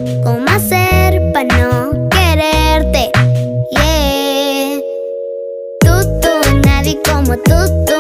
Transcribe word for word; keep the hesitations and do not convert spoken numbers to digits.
¿Cómo hacer para no quererte? Yeah. Tú, tú, nadie como tú, tú.